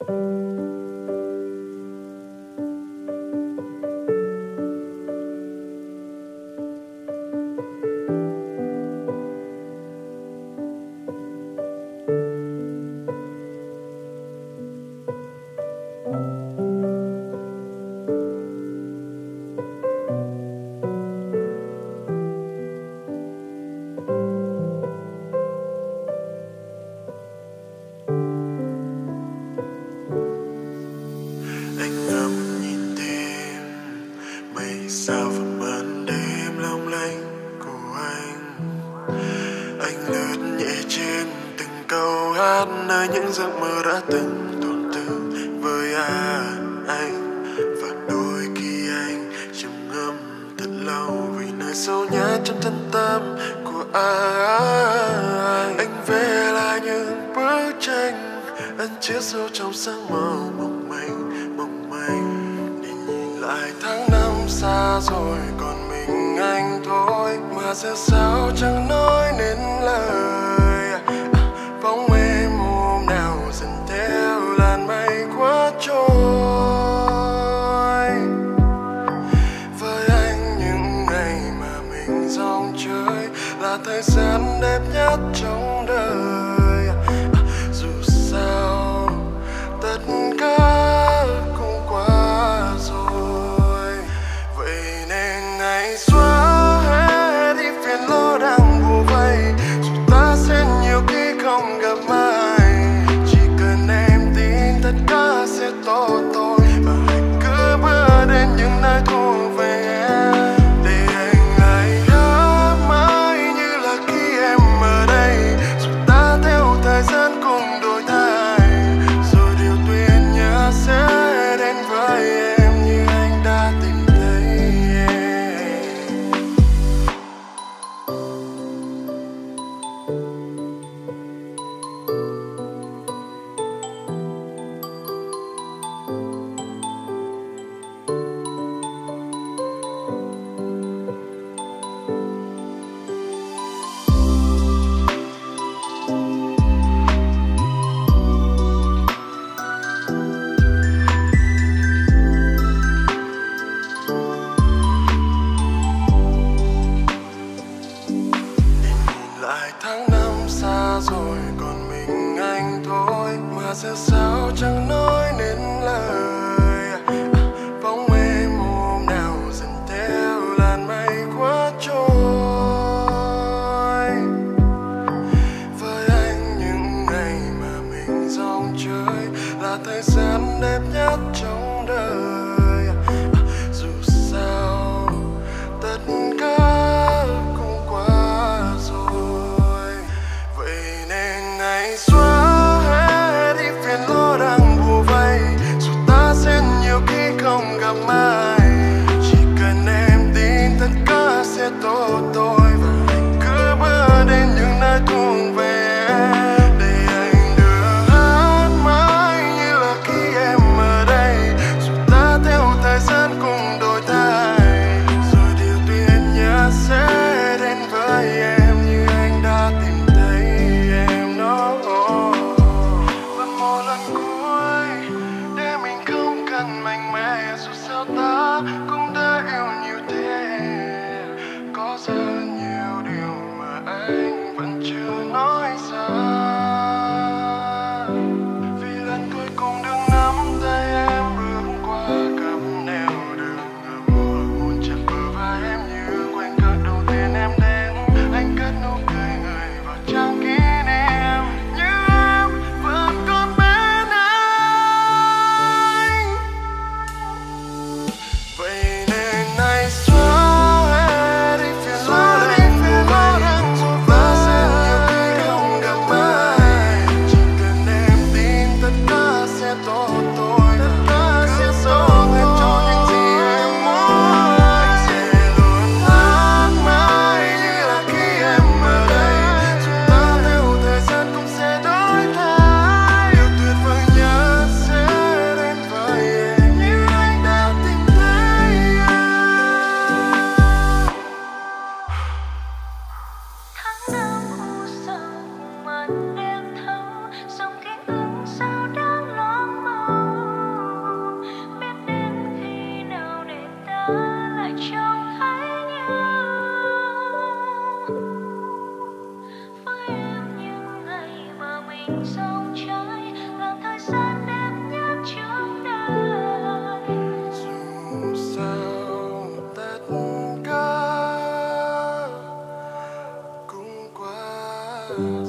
nơi những giấc mơ đã từng tồn từ với anh, và đôi khi anh trầm ngâm thật lâu vì nơi sâu nhất trong thân tâm của anh. Anh vẽ lại những bức tranh ẩn chứa sâu trong sáng màu mỏng manh để nhìn lại tháng năm xa rồi còn mình anh thôi, mà giờ sao chẳng nói nên lời. Bóng em hôm nào dần theo làn mây quá trôi. Với anh những ngày mà mình dòng chơi là thời gian đẹp nhất trong đời. Dù sao tất cả cũng qua rồi, vậy nên ngày xóa hết đi phiền lo đang bủa vây. Dù ta sẽ nhiều khi không gặp ai, chỉ cần em tin tất cả sẽ tốt thôi, và hãy cứ bước đến những nơi thuộc về em, để anh lại nhớ mãi như là khi em ở đây. Dù ta theo thời gian cùng đổi thay, rồi điều tuyệt nhất sẽ đến với em như anh đã tìm thấy em. Lại tháng năm xa rồi còn mình anh thôi, mà giờ sao chẳng nói nên lời. Bóng em hôm nào dần theo làn mây quá trôi. Với anh những ngày mà mình dòng chơi là thời gian đẹp nhất trong đời. Dù sao tất cả cũng qua rồi, vậy nên ngày xóa hết đi phiền lo đang bủa vây. Dù ta sẽ nhiều khi không gặp ai, chỉ cần em tin tất cả sẽ tốt thôi, và hãy cứ bước đến những nơi thuộc về em, để anh được hát mãi như là khi em ở đây. Dù ta theo thời gian cùng đổi thay, rồi điều tuyệt nhất sẽ đến với em như anh đã tìm thấy em đó. Và một lần cuối để mình không cần mạnh mẽ, dù sao ta cũng đã yêu nhiều thế. Có rất nhiều điều mà anh vẫn chưa nói ra, vì lần cuối cùng được nắm tay em bước qua cặp nẻo đường ngầm, hôn chạm bờ vai em như khoảnh khắc đầu tiên em đến. Anh cất nụ cười người vào trang kỷ niệm, như em vẫn còn bên anh. Vậy nên nay xóa hết đi phiền lo đang bủa vây. Dù ta sẽ nhiều khi không gặp ai, chỉ cần em tin tất cả sẽ tốt thôi, và cứ sống hết cho những gì em muốn. Anh sẽ luôn hát mãi như là khi em ở đây. Dù ta theo thời gian cũng sẽ đổi thay, điều tuyệt vời nhất sẽ đến với em như anh đã tìm thấy em. Tháng năm u sầu cùng màn đêm thâu, dòng ký ức sao đang loáng mơ. trông thấy nhau với em. Những ngày mà mình sống trái là thời gian đẹp nhất trong đời. Dù sao tất cả cũng qua.